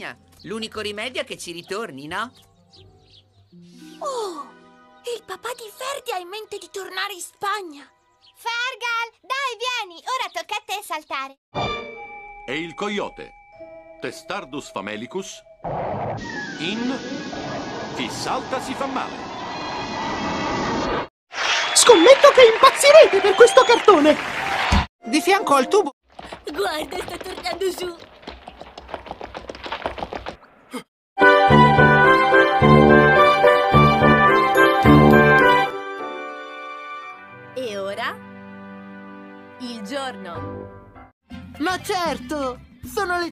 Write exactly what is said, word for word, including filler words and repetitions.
Spagna. L'unico rimedio è che ci ritorni, no? Oh, il papà di Ferdi ha in mente di tornare in Spagna. Fergal, dai, vieni, ora tocca a te saltare. E il coyote, Testardus famelicus, in Chi salta si fa male. Scommetto che impazzirete per questo cartone! Di fianco al tubo... Guarda, sta tornando su. E ora? Il giorno. Ma certo! Sono le